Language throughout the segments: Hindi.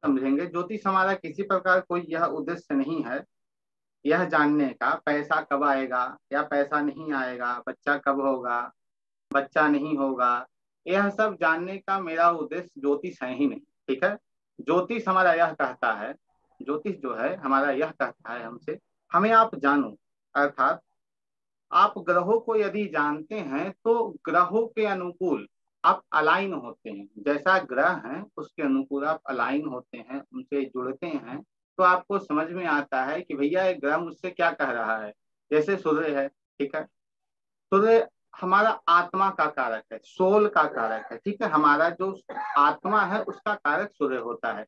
समझेंगे। ज्योतिष हमारा किसी प्रकार कोई यह उद्देश्य नहीं है यह जानने का पैसा कब आएगा या पैसा नहीं आएगा, बच्चा कब होगा, बच्चा नहीं होगा, यह सब जानने का मेरा उद्देश्य ज्योतिष है ही नहीं। ठीक है। ज्योतिष हमारा यह कहता है, ज्योतिष जो है हमारा यह कहता है हमसे, हमें आप जानो, अर्थात आप ग्रहों को यदि जानते हैं तो ग्रहों के अनुकूल आप अलाइन होते हैं। जैसा ग्रह है उसके अनुकूल आप अलाइन होते हैं, उनसे जुड़ते हैं, तो आपको समझ में आता है कि भैया ये ग्रह मुझसे क्या कह रहा है। जैसे सूर्य है, ठीक है। सूर्य हमारा आत्मा का कारक है, सोल का कारक है। ठीक है, हमारा जो आत्मा है उसका कारक सूर्य होता है।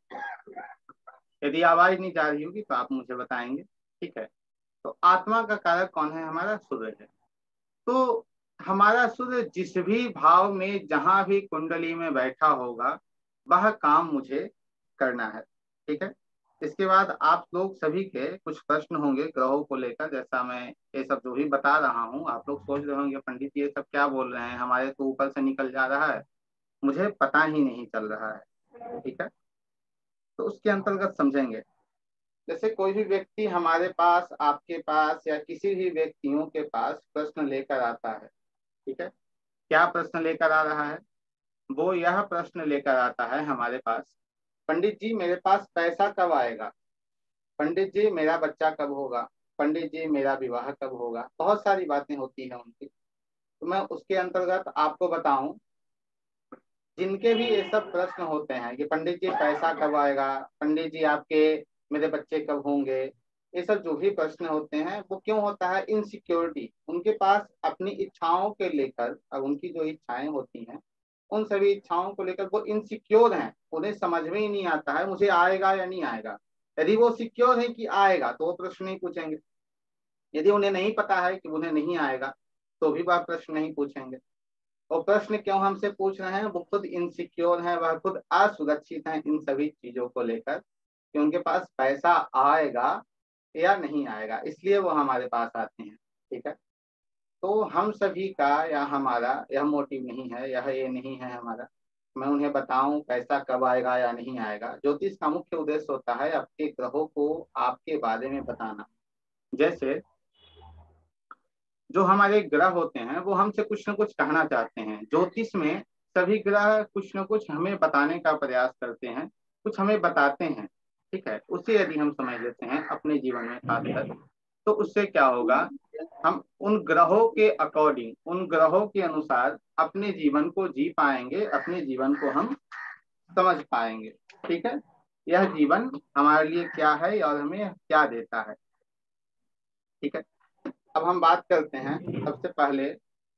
यदि आवाज नहीं जा रही होगी तो आप मुझे बताएंगे। ठीक है, तो आत्मा का कारक कौन है? हमारा सूर्य है। तो हमारा सूर्य जिस भी भाव में जहां भी कुंडली में बैठा होगा वह काम मुझे करना है। ठीक है। इसके बाद आप लोग सभी के कुछ प्रश्न होंगे ग्रहों को लेकर। जैसा मैं ये सब जो भी बता रहा हूँ आप लोग सोच रहे होंगे पंडित ये सब क्या बोल रहे हैं, हमारे तो ऊपर से निकल जा रहा है, मुझे पता ही नहीं चल रहा है। ठीक है, तो उसके अंतर्गत समझेंगे। जैसे कोई भी व्यक्ति हमारे पास, आपके पास या किसी भी व्यक्तियों के पास प्रश्न लेकर आता है, ठीक है, क्या प्रश्न लेकर आ रहा है? वो यह प्रश्न लेकर आता है हमारे पास, पंडित जी मेरे पास पैसा कब आएगा, पंडित जी मेरा बच्चा कब होगा, पंडित जी मेरा विवाह कब होगा। बहुत सारी बातें होती हैं उनकी। तो मैं उसके अंतर्गत आपको बताऊं, जिनके भी ये सब प्रश्न होते हैं कि पंडित जी पैसा कब आएगा, पंडित जी आपके मेरे बच्चे कब होंगे, ये सब जो भी प्रश्न होते हैं वो क्यों होता है? इनसिक्योरिटी। उनके पास अपनी इच्छाओं के लेकर, अब उनकी जो इच्छाएं होती हैं उन सभी इच्छाओं को लेकर वो इनसिक्योर हैं, उन्हें समझ में ही नहीं आता है मुझे आएगा या नहीं आएगा। यदि वो सिक्योर है कि आएगा तो वो प्रश्न नहीं पूछेंगे, यदि उन्हें नहीं पता है कि उन्हें नहीं आएगा तो भी वह प्रश्न नहीं पूछेंगे। और प्रश्न क्यों हमसे पूछ रहे हैं? वो खुद इनसिक्योर हैं, वह खुद असुरक्षित हैं इन सभी चीजों को लेकर कि उनके पास पैसा आएगा या नहीं आएगा, इसलिए वो हमारे पास आते हैं। ठीक है, तो हम सभी का या हमारा यह मोटिव नहीं है, यह ये नहीं है हमारा मैं उन्हें बताऊं पैसा कब आएगा या नहीं आएगा। ज्योतिष का मुख्य उद्देश्य होता है आपके ग्रहों को आपके बारे में बताना। जैसे जो हमारे ग्रह होते हैं वो हमसे कुछ न कुछ कहना चाहते हैं। ज्योतिष में सभी ग्रह कुछ न कुछ हमें बताने का प्रयास करते हैं, कुछ हमें बताते हैं। ठीक है, उसे यदि हम समझ लेते हैं अपने जीवन में खासकर, तो उससे क्या होगा, हम उन ग्रहों के अकॉर्डिंग, उन ग्रहों के अनुसार अपने जीवन को जी पाएंगे, अपने जीवन को हम समझ पाएंगे। ठीक है, यह जीवन हमारे लिए क्या है और हमें क्या देता है। ठीक है, अब हम बात करते हैं। सबसे पहले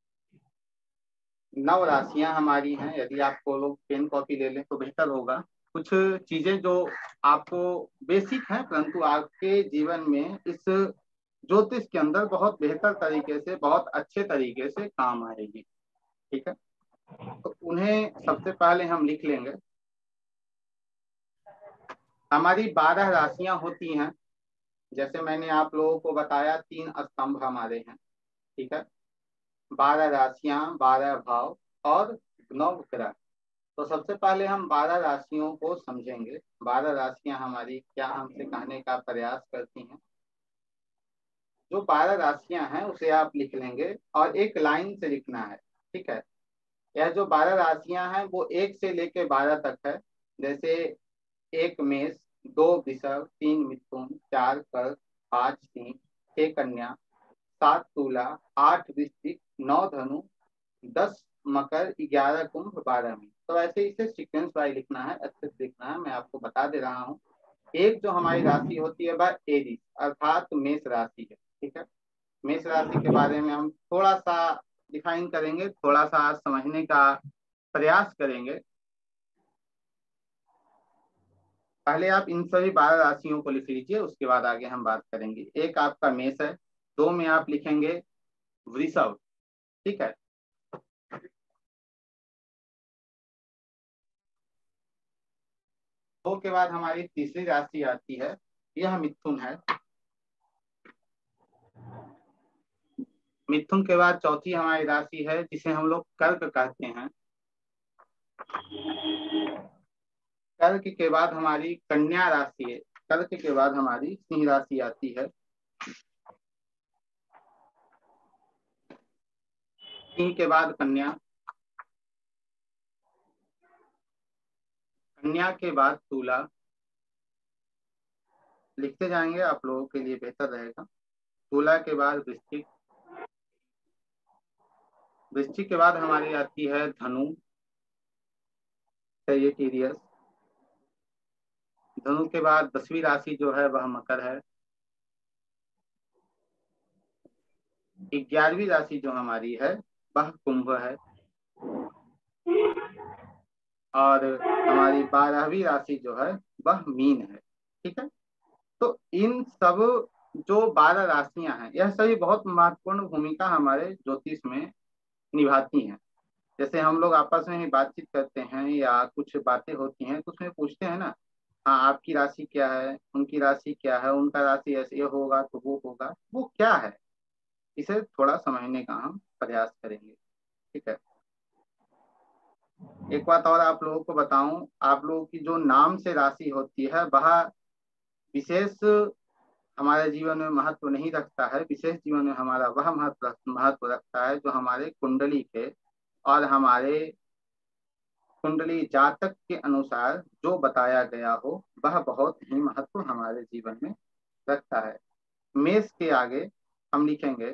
9 राशियां हमारी हैं। यदि आपको लोग पेन कॉपी ले लें तो बेहतर होगा। कुछ चीजें जो आपको बेसिक हैं परंतु आपके जीवन में इस ज्योतिष के अंदर बहुत बेहतर तरीके से, बहुत अच्छे तरीके से काम आएगी। ठीक है, तो उन्हें सबसे पहले हम लिख लेंगे। हमारी 12 राशियां होती हैं। जैसे मैंने आप लोगों को बताया 3 स्तंभ हमारे हैं। ठीक है, 12 राशियां, 12 भाव और 9 ग्रह। तो सबसे पहले हम 12 राशियों को समझेंगे। 12 राशियां हमारी क्या हमसे कहने का प्रयास करती हैं। जो 12 राशियां हैं उसे आप लिख लेंगे और एक लाइन से लिखना है। ठीक है, यह जो 12 राशियां हैं वो 1 से लेकर 12 तक है। जैसे 1 मेष, 2 वृषभ, 3 मिथुन, 4 कर्क, 5 सिंह, 6 कन्या, 7 तुला, 8 वृश्चिक, 9 धनु, 10 मकर, 11 कुंभ, 12 मीन। तो ऐसे इसे सीक्वेंस वाइज लिखना है, अच्छे से लिखना है। मैं आपको बता दे रहा हूँ। एक जो हमारी राशि होती है वह एरीज अर्थात मेष राशि है। ठीक है, मेष राशि के बारे में हम थोड़ा सा डिफाइन करेंगे, थोड़ा सा समझने का प्रयास करेंगे। पहले आप इन सभी 12 राशियों को लिख लीजिए, उसके बाद आगे हम बात करेंगे। एक आपका मेष है, 2 में आप लिखेंगे वृषभ। ठीक है, 2 के बाद हमारी तीसरी राशि आती है, यह मिथुन है। मिथुन के बाद चौथी हमारी राशि है जिसे हम लोग कर्क कहते हैं। कर्क के बाद हमारी कन्या राशि है, कर्क के बाद हमारी सिंह राशि आती है। सिंह के बाद कन्या, कन्या के बाद तुला। लिखते जाएंगे, आप लोगों के लिए बेहतर रहेगा। तुला के बाद वृश्चिक, वृश्चिक के बाद हमारी आती है धनु, सेजिटेरियस। धनु के बाद 10वीं राशि जो है वह मकर है। 11वीं राशि जो हमारी है वह कुंभ है। और हमारी 12वीं राशि जो है वह मीन है। ठीक है, तो इन सब जो 12 राशियां हैं यह सभी बहुत महत्वपूर्ण भूमिका हमारे ज्योतिष में निभाती हैं। जैसे हम लोग आपस में ही बातचीत करते हैं या कुछ बातें होती हैं तो उसमें पूछते हैं ना, हाँ आपकी राशि क्या है, उनकी राशि क्या है, उनका राशि ऐसे होगा तो वो होगा, वो क्या है, इसे थोड़ा समझने का हम प्रयास करेंगे। ठीक है, एक बात और आप लोगों को बताऊं, आप लोगों की जो नाम से राशि होती है वह विशेष हमारे जीवन में महत्व नहीं रखता है। विशेष जीवन में हमारा वह महत्व रखता है जो हमारे कुंडली के और हमारे कुंडली जातक के अनुसार जो बताया गया हो वह बहुत ही महत्व हमारे जीवन में रखता है। मेष के आगे हम लिखेंगे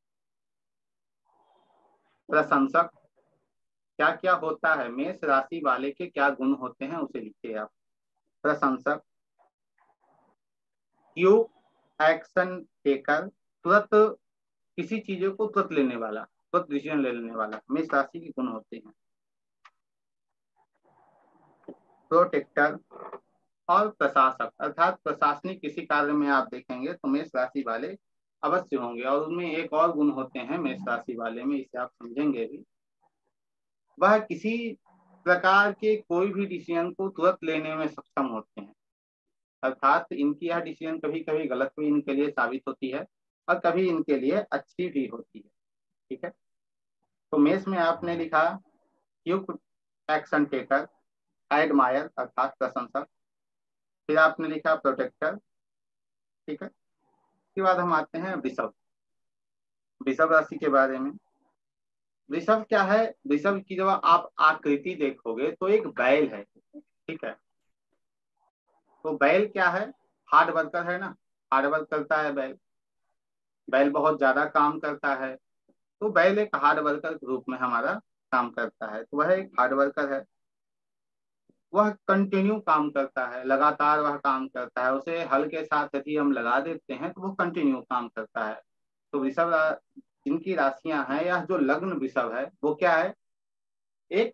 प्रशंसक। क्या क्या होता है, मेष राशि वाले के क्या गुण होते हैं उसे लिखिए आप। प्रशंसक, क्यूक एक्शन टेकर, तुरंत किसी चीजों को तुरंत लेने वाला, तुरंत डिसीजन ले लेने वाला, मेष राशि के गुण होते हैं। प्रोटेक्टर और प्रशासक, अर्थात प्रशासनिक किसी कार्य में आप देखेंगे तो मेष राशि वाले अवश्य होंगे। और उनमें एक और गुण होते हैं मेष राशि वाले में, इसे आप समझेंगे भी, वह किसी प्रकार के कोई भी डिसीजन को तुरंत लेने में सक्षम होते हैं। अर्थात इनकी यह डिसीजन कभी कभी गलत भी इनके लिए साबित होती है और कभी इनके लिए अच्छी भी होती है। ठीक है, तो मेष में आपने लिखा क्विक एक्शन टेकर, एडमायर अर्थात प्रशंसक, फिर आपने लिखा प्रोटेक्टर। ठीक है, उसके बाद हम आते हैं वृषभ, वृषभ राशि के बारे में। वृषभ क्या है, वृषभ की जब आप आकृति देखोगे तो एक बैल है। ठीक है, तो बैल क्या है, हार्ड वर्कर है ना, हार्ड वर्क करता है बैल, बैल बहुत ज्यादा काम करता है। तो बैल एक हार्ड वर्कर के रूप में हमारा काम करता है, तो वह एक हार्ड वर्कर है। वह कंटिन्यू काम करता है, लगातार वह काम करता है, उसे हल के साथ यदि हम लगा देते हैं तो वो कंटिन्यू काम करता है। तो जिनकी राशियां हैं, यह जो लग्न वृषभ है वो क्या है, एक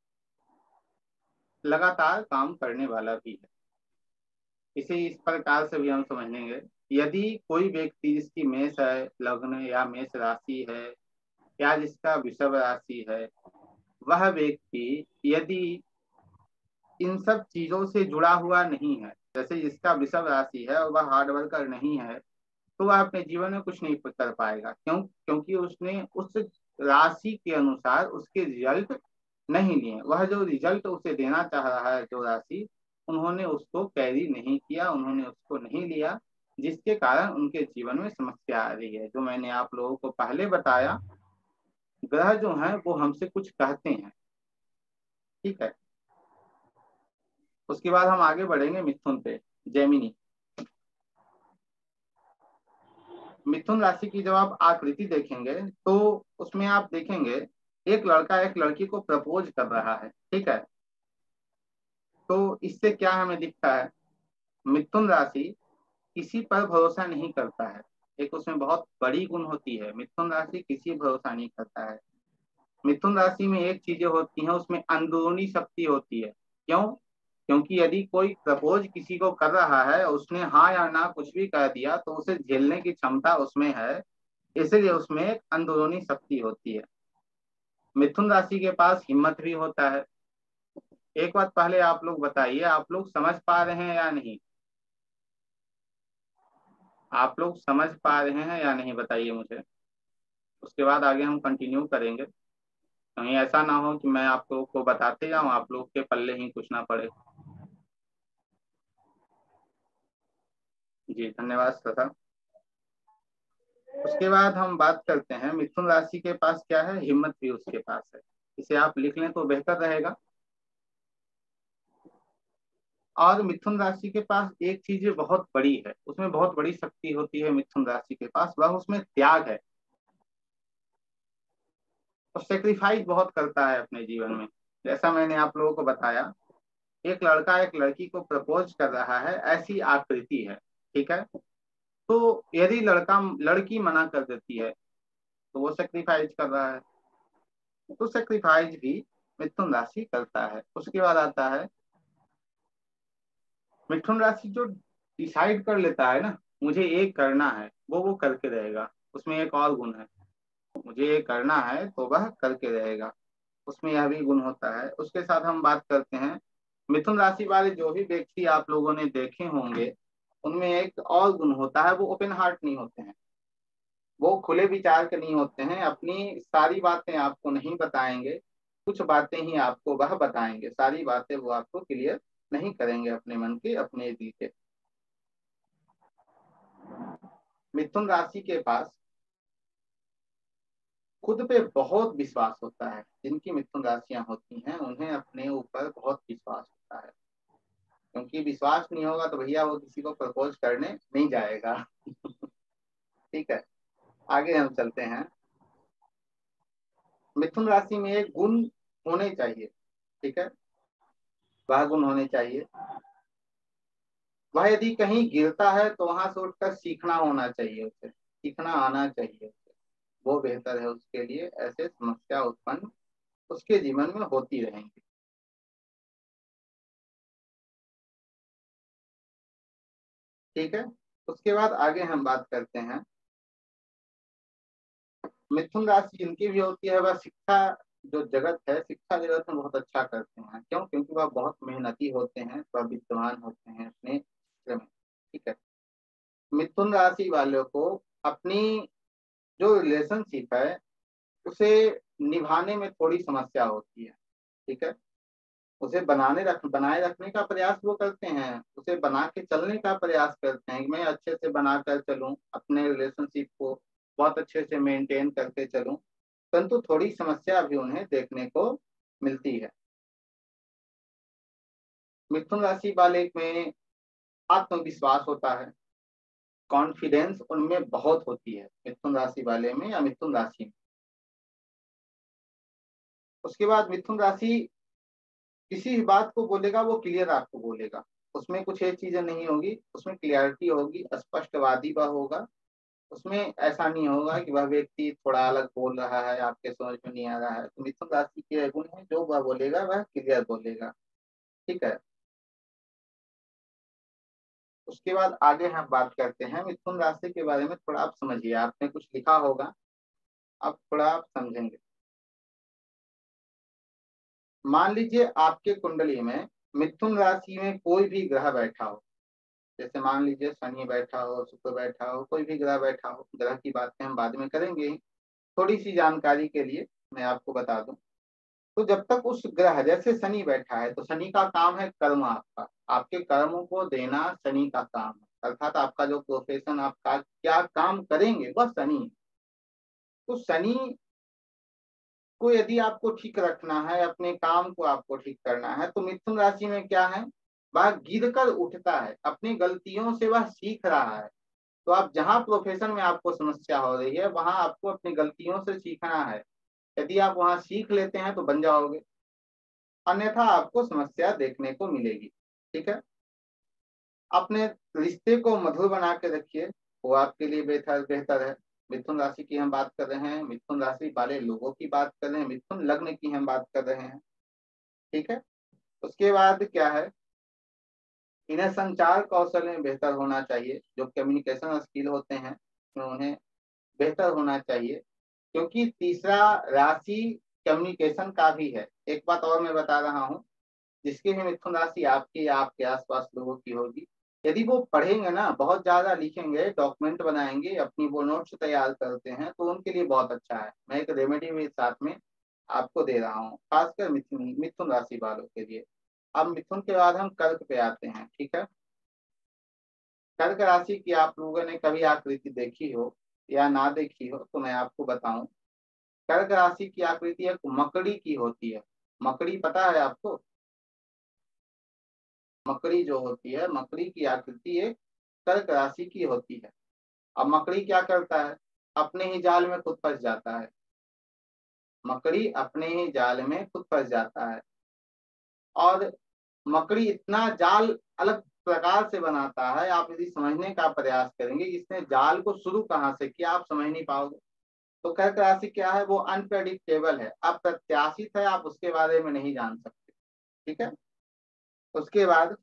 लगातार काम करने वाला भी है। इसे इस प्रकार से भी हम समझेंगे, यदि कोई व्यक्ति जिसकी मेष है लग्न या मेष राशि है या जिसका वृषभ राशि है, वह व्यक्ति यदि इन सब चीजों से जुड़ा हुआ नहीं है, जैसे जिसका वृषभ राशि है और वह हार्ड वर्कर नहीं है, तो वह अपने जीवन में कुछ नहीं कर पाएगा। क्योंकि उसने उस राशि के अनुसार उसके रिजल्ट नहीं लिए। वह जो रिजल्ट उसे देना चाह रहा है जो राशि, उन्होंने उसको कैरी नहीं किया, उन्होंने उसको नहीं लिया, जिसके कारण उनके जीवन में समस्या आ रही है। जो मैंने आप लोगों को पहले बताया, ग्रह जो हैं वो हमसे कुछ कहते हैं। ठीक है, उसके बाद हम आगे बढ़ेंगे मिथुन पे, जेमिनी। मिथुन राशि की जब आप आकृति देखेंगे तो उसमें आप देखेंगे एक लड़का एक लड़की को प्रपोज कर रहा है। ठीक है, तो इससे क्या हमें दिखता है, मिथुन राशि किसी पर भरोसा नहीं करता है। एक उसमें बहुत बड़ी गुण होती है, मिथुन राशि किसी भरोसा नहीं करता है। मिथुन राशि में एक चीजें होती हैं, उसमें अंदरूनी शक्ति होती है। क्यों, क्योंकि यदि कोई प्रपोज किसी को कर रहा है, उसने हाँ या ना कुछ भी कह दिया तो उसे झेलने की क्षमता उसमें है, इसलिए उसमें एक अंदरूनी शक्ति होती है। मिथुन राशि के पास हिम्मत भी होता है। एक बात पहले आप लोग बताइए, आप लोग समझ पा रहे हैं या नहीं, आप लोग समझ पा रहे हैं या नहीं बताइए मुझे। उसके बाद आगे हम कंटिन्यू करेंगे, कहीं ऐसा ना हो कि मैं आप लोग को बताते जाऊं, आप लोग के पल्ले ही कुछ ना पड़े। जी धन्यवाद श्रद्धा। उसके बाद हम बात करते हैं मिथुन राशि के पास क्या है, हिम्मत भी उसके पास है। इसे आप लिख लें तो बेहतर रहेगा। और मिथुन राशि के पास एक चीज बहुत बड़ी है, उसमें बहुत बड़ी शक्ति होती है मिथुन राशि के पास, वह उसमें त्याग है। और सेक्रीफाइस बहुत करता है अपने जीवन में। जैसा मैंने आप लोगों को बताया, एक लड़का एक लड़की को प्रपोज कर रहा है, ऐसी आकृति है। ठीक है। तो यदि लड़का लड़की मना कर देती है तो वो सेक्रीफाइस कर रहा है। तो सेक्रीफाइस भी मिथुन राशि करता है। उसके बाद आता है मिथुन राशि जो डिसाइड कर लेता है ना, मुझे ये करना है, वो करके रहेगा। उसमें एक और गुण है, मुझे ये करना है तो वह करके रहेगा। उसमें यह भी गुण होता है। उसके साथ हम बात करते हैं मिथुन राशि वाले जो भी व्यक्ति आप लोगों ने देखे होंगे, उनमें एक और गुण होता है, वो ओपन हार्ट नहीं होते हैं। वो खुले विचार के नहीं होते हैं, अपनी सारी बातें आपको नहीं बताएंगे। कुछ बातें ही आपको वह बताएंगे, सारी बातें वो आपको क्लियर नहीं करेंगे अपने मन के, अपने दिल के। मिथुन राशि के पास खुद पे बहुत विश्वास होता है। जिनकी मिथुन राशियां होती हैं उन्हें अपने ऊपर बहुत विश्वास होता है। क्योंकि विश्वास नहीं होगा तो भैया वो किसी को प्रपोज करने नहीं जाएगा। ठीक है। आगे हम चलते हैं। मिथुन राशि में एक गुण होने चाहिए। ठीक है। वह गुण होने चाहिए, वह यदि कहीं गिरता है तो वहां से उठकर सीखना होना चाहिए, उसे सीखना आना चाहिए उसे। वो बेहतर है उसके लिए। ऐसे समस्या उत्पन्न उसके जीवन में होती रहेंगी। ठीक है। उसके बाद आगे हम बात करते हैं मिथुन राशि जिनकी भी होती है, वह शिक्षा जो जगत है, शिक्षा जगत में बहुत अच्छा करते हैं। क्यों? क्योंकि वह बहुत मेहनती होते हैं, वह विद्वान होते हैं अपने क्षेत्र में। ठीक है। मिथुन राशि वालों को अपनी जो रिलेशनशिप है उसे निभाने में थोड़ी समस्या होती है। ठीक है। उसे बनाए रखने का प्रयास वो करते हैं, उसे बना के चलने का प्रयास करते हैं कि मैं अच्छे से बना कर चलूं, अपने रिलेशनशिप को बहुत अच्छे से मेंटेन करके चलूं। परंतु थोड़ी समस्या भी उन्हें देखने को मिलती है। मिथुन राशि वाले में आत्मविश्वास होता है, कॉन्फिडेंस उनमें बहुत होती है मिथुन राशि वाले में या मिथुन राशि में। उसके बाद मिथुन राशि किसी भी बात को बोलेगा वो क्लियर आपको बोलेगा। उसमें कुछ एक चीजें नहीं होगी, उसमें क्लियरिटी होगी, स्पष्टवादी वह होगा। उसमें ऐसा नहीं होगा कि वह व्यक्ति थोड़ा अलग बोल रहा है, आपके समझ में नहीं आ रहा है। तो मिथुन राशि के गुण है, जो वह बोलेगा वह क्लियर बोलेगा। ठीक है। उसके बाद आगे हम बात करते हैं मिथुन राशि के बारे में। थोड़ा आप समझिए, आपने कुछ लिखा होगा, अब थोड़ा आप समझेंगे। मान लीजिए आपके कुंडली में मिथुन राशि में कोई भी ग्रह बैठा हो। जैसे मान लीजिए शनि बैठा हो, शुक्र बैठा हो, कोई भी ग्रह बैठा हो। ग्रह की बातें हम बाद में करेंगे ही। थोड़ी सी जानकारी के लिए मैं आपको बता दूं, तो जब तक उस ग्रह, जैसे शनि बैठा है तो शनि का काम है कर्म आपका, आपके कर्मों को देना शनि का काम है। अर्थात आपका जो प्रोफेशन, आपका क्या काम करेंगे वह शनि है। तो शनि को यदि आपको ठीक रखना है, अपने काम को आपको ठीक करना है, तो मिथुन राशि में क्या है, वह गिर कर उठता है, अपनी गलतियों से वह सीख रहा है। तो आप जहाँ प्रोफेशन में आपको समस्या हो रही है वहां आपको अपनी गलतियों से सीखना है। यदि आप वहां सीख लेते हैं तो बन जाओगे, अन्यथा आपको समस्या देखने को मिलेगी। ठीक है। अपने रिश्ते को मधुर बना के रखिए, वो आपके लिए बेहतर बेहतर है। मिथुन राशि की हम बात कर रहे हैं, मिथुन राशि वाले लोगों की बात कर रहे हैं, मिथुन लग्न की हम बात कर रहे हैं। ठीक है। उसके बाद क्या है, इन्हें संचार कौशल में बेहतर होना चाहिए। जो कम्युनिकेशन स्किल होते हैं उन्हें बेहतर होना चाहिए। क्योंकि तीसरा राशि कम्युनिकेशन का भी है। एक बात और मैं बता रहा हूँ, जिसकी भी मिथुन राशि आपकी या आपके आसपास लोगों की होगी, यदि वो पढ़ेंगे ना, बहुत ज्यादा लिखेंगे, डॉक्यूमेंट बनाएंगे, अपनी वो नोट्स तैयार करते हैं, तो उनके लिए बहुत अच्छा है। मैं एक रेमेडी भी साथ में आपको दे रहा हूँ, खासकर मिथुन मिथुन राशि वालों के लिए। अब मिथुन के बाद हम कर्क पे आते हैं। ठीक है। कर्क राशि की आप लोगों ने कभी आकृति देखी हो या ना देखी हो तो मैं आपको बताऊं। कर्क राशि की आकृति एक मकड़ी की होती है। मकड़ी पता है आपको? मकड़ी जो होती है, मकड़ी की आकृति एक कर्क राशि की होती है। अब मकड़ी क्या करता है? अपने ही जाल में खुद फंस जाता है। मकड़ी अपने ही जाल में खुद फंस जाता है। और मकड़ी इतना जाल अलग प्रकार से बनाता है, आप यदि समझने का प्रयास करेंगे इसने जाल को शुरू कहाँ से किया आप समझ नहीं पाओगे। तो कर्क राशि क्या है? वो अनप्रेडिक्टेबल है, अप्रत्याशित है, आप उसके बारे में नहीं जान सकते। ठीक है। उसके बाद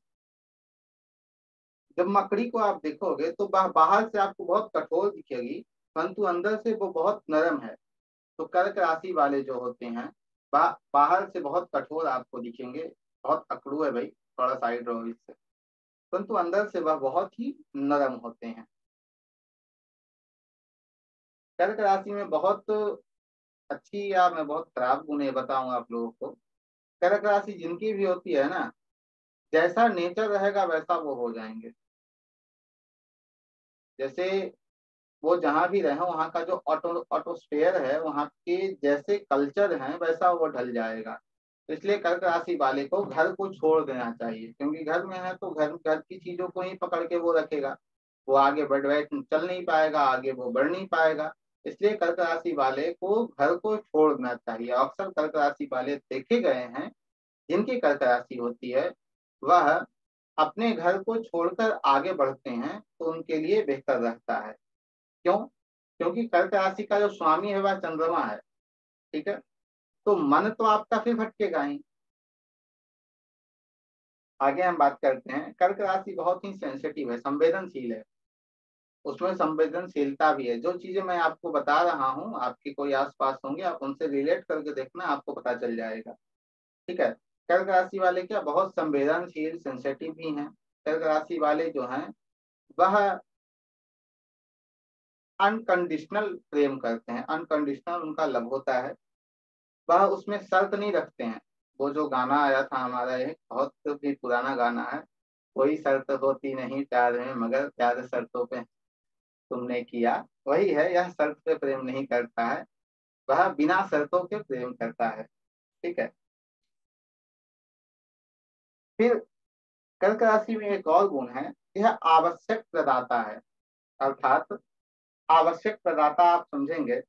जब मकड़ी को आप देखोगे तो बाहर से आपको बहुत कठोर दिखेगी, परंतु अंदर से वो बहुत नरम है। तो कर्क राशि वाले जो होते हैं बाहर से बहुत कठोर आपको दिखेंगे, बहुत अकड़ू है भाई, थोड़ा साइड रहो इससे, परंतु अंदर से वह बहुत ही नरम होते हैं। कर्क राशि में बहुत अच्छी या मैं बहुत खराब गुण ये बताऊं आप लोगों को। कर्क राशि जिनकी भी होती है ना, जैसा नेचर रहेगा वैसा वो हो जाएंगे। जैसे वो जहां भी रहे वहां का जो ऑटोस्फेयर है, वहां के जैसे कल्चर है वैसा वो ढल जाएगा। तो इसलिए कर्क राशि वाले को घर को छोड़ देना चाहिए, क्योंकि घर में है तो घर घर की चीजों को ही पकड़ के वो रखेगा। वो आगे बढ़ बैठ चल नहीं पाएगा, आगे वो बढ़ नहीं पाएगा। इसलिए कर्क राशि वाले को घर को छोड़ना चाहिए। अक्सर कर्क राशि वाले देखे गए हैं, जिनकी कर्क राशि होती है वह अपने घर को छोड़कर आगे बढ़ते हैं तो उनके लिए बेहतर रहता है। क्यों? क्योंकि कर्क राशि का जो स्वामी है वह चंद्रमा है। ठीक है। तो मन तो आपका फिर भटकेगा ही। आगे हम बात करते हैं। कर्क राशि बहुत ही सेंसिटिव है, संवेदनशील है। उसमें संवेदनशीलता भी है। जो चीजें मैं आपको बता रहा हूँ, आपके कोई आसपास होंगे, आप उनसे रिलेट करके देखना, आपको पता चल जाएगा। ठीक है। कर्क राशि वाले क्या बहुत संवेदनशील सेंसिटिव भी हैं। कर्क राशि वाले जो हैं वह अनकंडीशनल प्रेम करते हैं, अनकंडीशनल उनका लव होता है। वह उसमें शर्त नहीं रखते हैं। वो जो गाना आया था हमारा, एक बहुत भी पुराना गाना है, कोई शर्त होती नहीं प्यार में मगर प्यार शर्तों पे तुमने किया, वही है। यह शर्त पे प्रेम नहीं करता है, वह बिना शर्तों के प्रेम करता है। ठीक है। फिर कर्क राशि में एक और गुण है, यह आवश्यक प्रदाता है। अर्थात आवश्यक प्रदाता आप समझेंगे,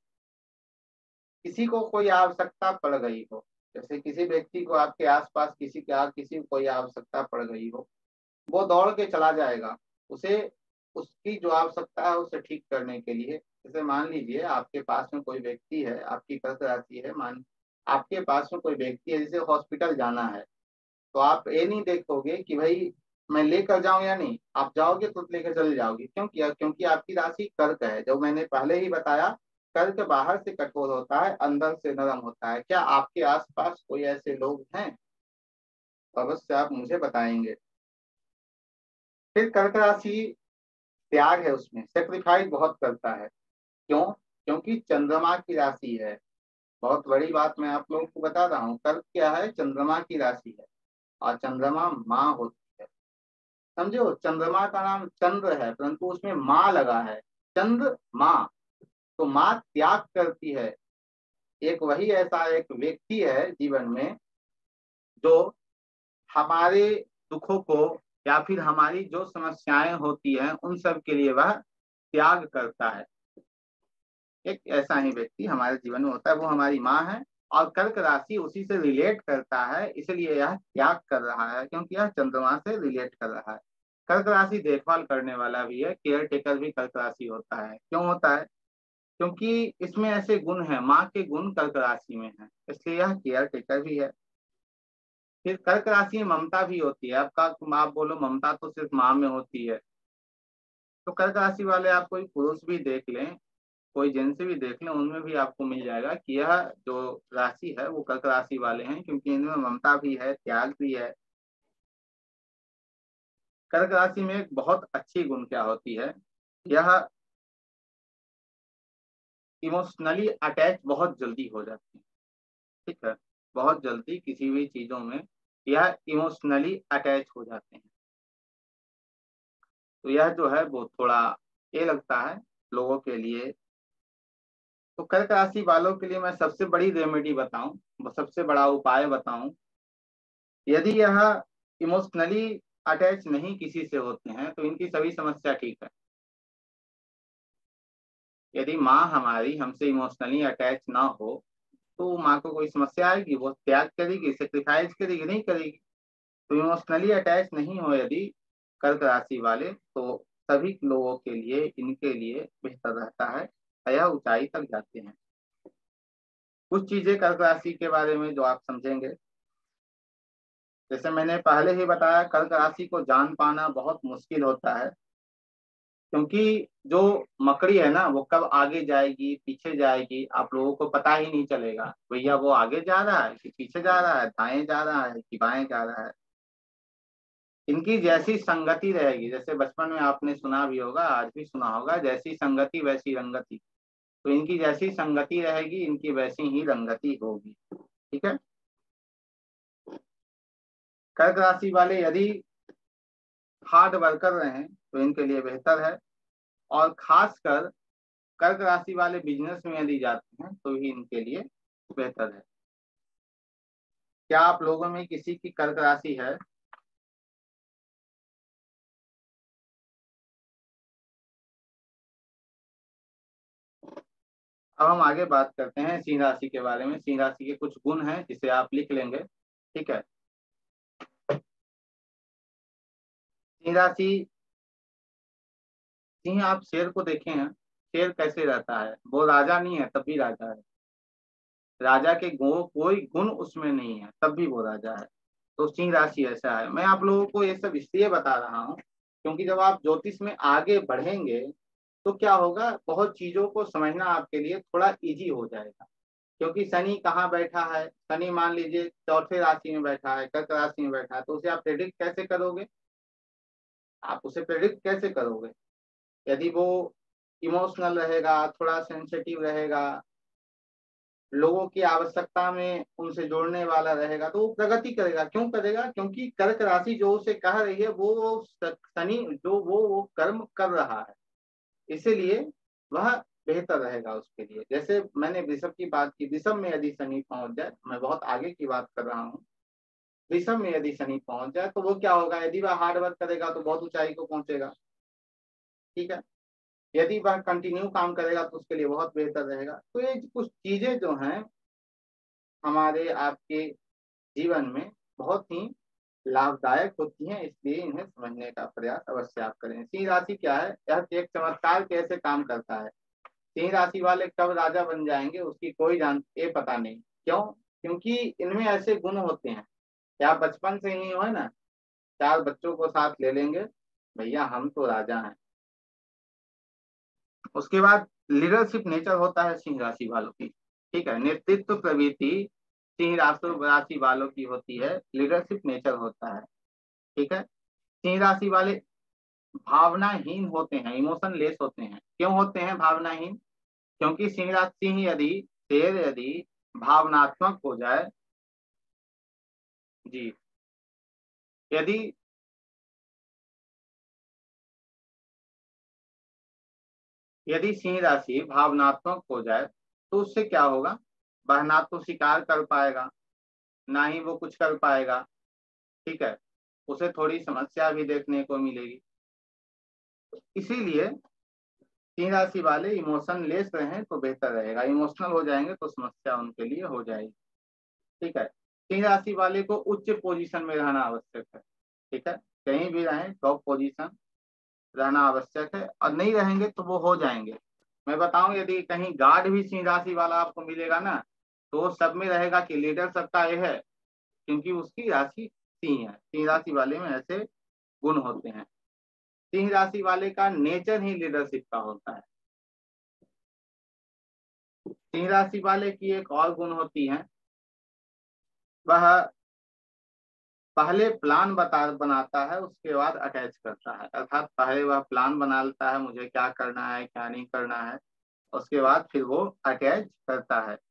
किसी को कोई आवश्यकता पड़ गई हो, जैसे किसी व्यक्ति को आपके आसपास किसी को कोई आवश्यकता पड़ गई हो, वो दौड़ के चला जाएगा उसे, उसकी जो आवश्यकता है उसे ठीक करने के लिए। जैसे मान लीजिए आपके पास में कोई व्यक्ति है, आपकी कर्क राशि है, मान आपके पास में कोई व्यक्ति है जिसे हॉस्पिटल जाना है, तो आप ये नहीं देखोगे कि भाई मैं लेकर जाऊं या नहीं, आप जाओगे तो लेकर चले जाओगे। क्यों किया? क्योंकि आपकी राशि कर्क है, जो मैंने पहले ही बताया। कर्क बाहर से कठोर होता है, अंदर से नरम होता है। क्या आपके आसपास कोई ऐसे लोग हैं? तो अवश्य आप मुझे बताएंगे। फिर कर्क राशि त्याग है, उसमें सेक्रीफाइस बहुत करता है। क्यों? क्योंकि चंद्रमा की राशि है। बहुत बड़ी बात मैं आप लोगों को बता रहा हूँ, कर्क क्या है? चंद्रमा की राशि है, और चंद्रमा माँ होती है। समझो, चंद्रमा का नाम चंद्र है, परंतु उसमें माँ लगा है, चंद्र माँ। तो माँ त्याग करती है। एक वही ऐसा एक व्यक्ति है जीवन में जो हमारे दुखों को या फिर हमारी जो समस्याएं होती हैं उन सब के लिए वह त्याग करता है। एक ऐसा ही व्यक्ति हमारे जीवन में होता है, वो हमारी माँ है। और कर्क राशि उसी से रिलेट करता है, इसलिए यह त्याग कर रहा है, क्योंकि यह चंद्रमा से रिलेट कर रहा है। कर्क राशि देखभाल करने वाला भी है, केयर टेकर भी कर्क राशि होता है। क्यों होता है? क्योंकि इसमें ऐसे गुण हैं, माँ के गुण कर्क राशि में है, इसलिए यह केयर टेकर भी है। फिर कर्क राशि में ममता भी होती है। आपका आप बोलो ममता तो सिर्फ माँ में होती है, तो कर्क राशि वाले आप कोई पुरुष भी देख लें, कोई जेंट्स भी देख लें, उनमें भी आपको मिल जाएगा कि यह जो राशि है वो कर्क राशि वाले हैं, क्योंकि इनमें ममता भी है, त्याग भी है। कर्क राशि में एक बहुत अच्छी गुण क्या होती है, यह इमोशनली अटैच बहुत जल्दी हो जाती है। ठीक है। बहुत जल्दी किसी भी चीजों में यह इमोशनली अटैच हो जाते हैं। तो यह जो है वो थोड़ा ये लगता है लोगों के लिए। तो कर्क राशि वालों के लिए मैं सबसे बड़ी रेमेडी बताऊं, सबसे बड़ा उपाय बताऊं, यदि यह इमोशनली अटैच नहीं किसी से होते हैं तो इनकी सभी समस्या ठीक है। यदि माँ हमारी हमसे इमोशनली अटैच ना हो तो माँ को कोई समस्या आएगी? वो त्याग करेगी, सेक्रीफाइस करेगी? नहीं करेगी। तो इमोशनली अटैच नहीं हो यदि कर्क राशि वाले, तो सभी लोगों के लिए, इनके लिए बेहतर रहता है, यह ऊंचाई तक जाते हैं। कुछ चीजें कर्क राशि के बारे में जो आप समझेंगे, जैसे मैंने पहले ही बताया, कर्क राशि को जान पाना बहुत मुश्किल होता है, क्योंकि जो मकड़ी है ना वो कब आगे जाएगी पीछे जाएगी आप लोगों को पता ही नहीं चलेगा, भैया वो आगे जा रहा है कि पीछे जा रहा है, दाएं जा रहा है कि बाएं जा रहा है। इनकी जैसी संगति रहेगी, जैसे बचपन में आपने सुना भी होगा, आज भी सुना होगा, जैसी संगति वैसी रंगति। तो इनकी जैसी संगति रहेगी, इनकी वैसी ही रंगति होगी। ठीक है। कर्क राशि वाले यदि हार्ड वर्कर रहे तो इनके लिए बेहतर है, और खासकर कर्क राशि वाले बिजनेस में यदि जाते हैं तो ही इनके लिए बेहतर है। क्या आप लोगों में किसी की कर्क राशि है? अब हम आगे बात करते हैं सिंह राशि के बारे में। सिंह राशि के कुछ गुण हैं जिसे आप लिख लेंगे। ठीक है। सिंह राशि, सिंह, आप शेर को देखे हैं? शेर कैसे रहता है? वो राजा नहीं है तब भी राजा है। राजा के कोई गुण उसमें नहीं है तब भी वो राजा है। तो सिंह राशि ऐसा है। मैं आप लोगों को ये सब इसलिए बता रहा हूँ क्योंकि जब आप ज्योतिष में आगे बढ़ेंगे तो क्या होगा, बहुत चीजों को समझना आपके लिए थोड़ा इजी हो जाएगा। क्योंकि शनि कहाँ बैठा है, शनि मान लीजिए चौथे राशि में बैठा है, कर्क राशि में बैठा है, तो उसे आप प्रेडिक्ट कैसे करोगे? आप उसे प्रेडिक्ट कैसे करोगे? यदि वो इमोशनल रहेगा, थोड़ा सेंसिटिव रहेगा, लोगों की आवश्यकता में उनसे जोड़ने वाला रहेगा, तो वो प्रगति करेगा। क्यों करेगा? क्योंकि कर्क राशि जो उसे कह रही है वो शनि जो वो कर्म कर रहा है, इसीलिए वह बेहतर रहेगा उसके लिए। जैसे मैंने वृषभ की बात की, वृषभ में यदि शनि पहुंच जाए, मैं बहुत आगे की बात कर रहा हूँ, वृषभ में यदि शनि पहुंच जाए तो वो क्या होगा, यदि वह हार्ड वर्क करेगा तो बहुत ऊंचाई को पहुंचेगा। ठीक है। यदि वह कंटिन्यू काम करेगा तो उसके लिए बहुत बेहतर रहेगा। तो ये कुछ चीजें जो हैं हमारे आपके जीवन में बहुत ही लाभदायक होती हैं, इसलिए इन्हें समझने का प्रयास अवश्य आप करें। सिंह राशि क्या है? यह एक चमत्कार कैसे काम करता है। सिंह राशि वाले कब राजा बन जाएंगे उसकी कोई जान ये पता नहीं। क्यों? क्योंकि इनमें ऐसे गुण होते हैं, क्या बचपन से ही हो है ना, चार बच्चों को साथ ले लेंगे, भैया हम तो राजा हैं। उसके बाद लीडरशिप नेचर होता है सिंह राशि वालों की। ठीक है। नेतृत्व प्रवृत्ति सिंह राशि वालों की होती है, लीडरशिप नेचर होता है। ठीक है। सिंह राशि वाले भावनाहीन होते हैं, इमोशन लेस होते हैं। क्यों होते हैं भावनाहीन? क्योंकि सिंह यदि, शेर यदि भावनात्मक हो जाए, जी, यदि यदि सिंह राशि भावनात्मक हो जाए तो उससे क्या होगा, वह ना तो शिकार कर पाएगा, ना ही वो कुछ कर पाएगा। ठीक है। उसे थोड़ी समस्या भी देखने को मिलेगी। इसीलिए सिंह राशि वाले इमोशन लेस रहें तो बेहतर रहेगा। इमोशनल हो जाएंगे तो समस्या उनके लिए हो जाएगी। ठीक है। सिंह राशि वाले को उच्च पोजीशन में रहना आवश्यक है। ठीक है। कहीं भी रहें टॉप पोजीशन रहना आवश्यक है, और नहीं रहेंगे तो वो हो जाएंगे। मैं बताऊं, यदि कहीं गार्ड भी सिंह राशि वाला आपको मिलेगा ना, तो वो सब में रहेगा कि लीडर सबका ये है, क्योंकि उसकी राशि सिंह है। सिंह राशि वाले में ऐसे गुण होते हैं। सिंह राशि वाले का नेचर ही लीडरशिप का होता है। सिंह राशि वाले की एक और गुण होती है, वह पहले प्लान बनाता है उसके बाद अटैच करता है। अर्थात पहले वह प्लान बना लेता है मुझे क्या करना है क्या नहीं करना है, उसके बाद फिर वो अटैच करता है।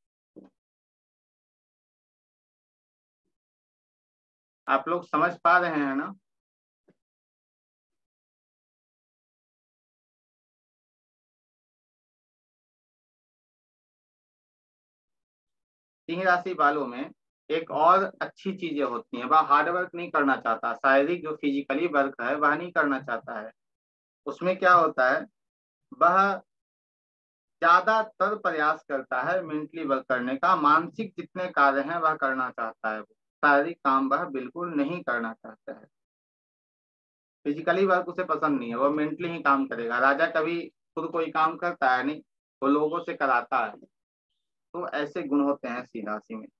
आप लोग समझ पा रहे हैं ना? सिंह राशि वालों में एक और अच्छी चीजें होती हैं, वह हार्ड वर्क नहीं करना चाहता, शारीरिक जो फिजिकली वर्क है वह नहीं करना चाहता है। उसमें क्या होता है, वह ज्यादातर प्रयास करता है मेंटली वर्क करने का, मानसिक जितने कार्य हैं वह करना चाहता है, शारीरिक काम वह बिल्कुल नहीं करना चाहता है। फिजिकली वर्क उसे पसंद नहीं है, वो मेंटली ही काम करेगा। राजा कभी खुद कोई काम करता है नहीं, वो लोगों से कराता है। तो ऐसे गुण होते हैं सिंह राशि में।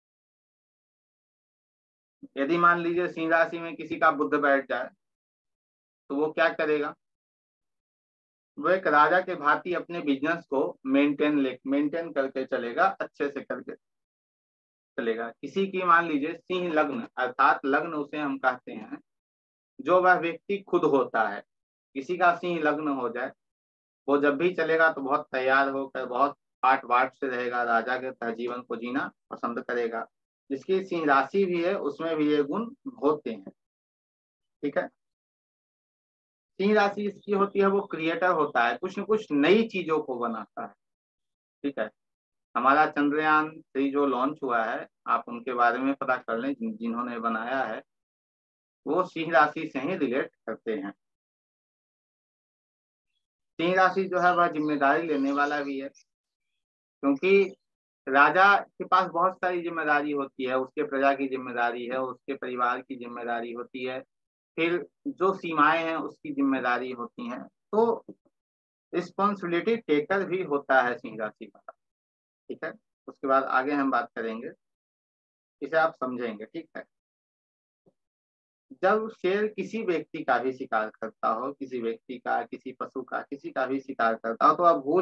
यदि मान लीजिए सिंह राशि में किसी का बुध बैठ जाए तो वो क्या करेगा, वो एक राजा के भांति अपने बिजनेस को मेंटेन करके चलेगा, अच्छे से करके चलेगा। किसी की मान लीजिए सिंह लग्न, अर्थात लग्न उसे हम कहते हैं जो वह व्यक्ति खुद होता है, किसी का सिंह लग्न हो जाए, वो जब भी चलेगा तो बहुत तैयार होकर बहुत पाट वाट से रहेगा, राजा के तरह जीवन को जीना पसंद करेगा। जिसकी सिंह राशि भी है उसमें भी ये गुण होते हैं। ठीक है। सिंह राशि इसकी होती है, वो क्रिएटर होता है, कुछ न कुछ नई चीजों को बनाता है। ठीक है। हमारा चंद्रयान 3 जो लॉन्च हुआ है, आप उनके बारे में पता कर लें, जिन्होंने बनाया है वो सिंह राशि से ही रिलेट करते हैं। सिंह राशि जो है वह जिम्मेदारी लेने वाला भी है, क्योंकि राजा के पास बहुत सारी जिम्मेदारी होती है, उसके प्रजा की जिम्मेदारी है, उसके परिवार की जिम्मेदारी होती है, फिर जो सीमाएं हैं उसकी जिम्मेदारी होती हैं। तो रिस्पॉन्सिबिलिटी टेकर भी होता है सिंह राशि वाला। ठीक है। उसके बाद आगे हम बात करेंगे, इसे आप समझेंगे। ठीक है। जब शेर किसी व्यक्ति का भी शिकार करता हो, किसी व्यक्ति का, किसी पशु का, किसी का भी शिकार करता हो, तो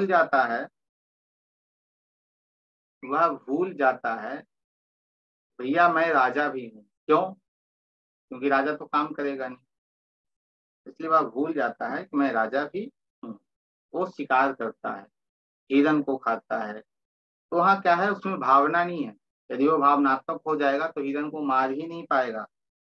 वह भूल जाता है भैया मैं राजा भी हूँ। क्यों? क्योंकि राजा तो काम करेगा नहीं, इसलिए वह भूल जाता है कि मैं राजा भी हूँ। वो शिकार करता है, हिरन को खाता है। तो वहाँ क्या है, उसमें भावना नहीं है। यदि वो भावनात्मक हो जाएगा तो हिरन को मार ही नहीं पाएगा।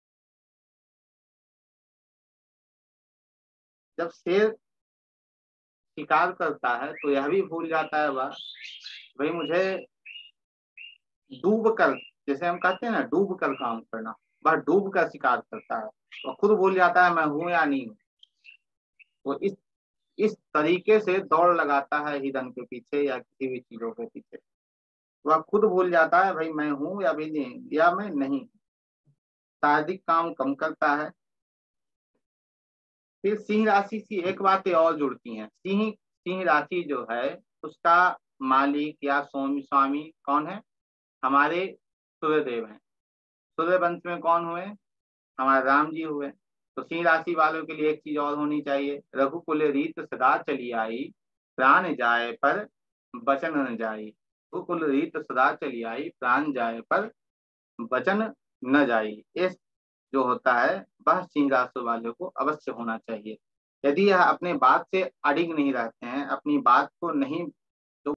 जब शेर शिकार करता है तो यह भी भूल जाता है वह, भाई मुझे डूब कर, जैसे हम कहते हैं ना डूब कर काम करना, वह डूब कर शिकार करता है। वह खुद भूल जाता है मैं हूं या नहीं हूँ। वो इस तरीके से दौड़ लगाता है हिरन के पीछे या किसी भी चीजों के पीछे। वह खुद भूल जाता है भाई मैं हूं या भी नहीं, या मैं नहीं। शारीरिक काम कम करता है। फिर सिंह राशि से एक बातें और जुड़ती हैं। सिंह सिंह राशि जो है उसका मालिक या स्वामी कौन है? हमारे सूर्यदेव हैं। सूर्य वंश में कौन हुए? हमारे राम जी हुए। तो सिंह राशि वालों के लिए एक चीज और होनी चाहिए, रघुकुल रीत सदा चली आई, प्राण जाए पर वचन न जाई। रघुकुल रीत सदा चली आई, प्राण जाए पर वचन न जाई। इस जो होता है वह सिंह राशि वालों को अवश्य होना चाहिए। यदि यह अपने बात से अडिग नहीं रहते हैं, अपनी बात को नहीं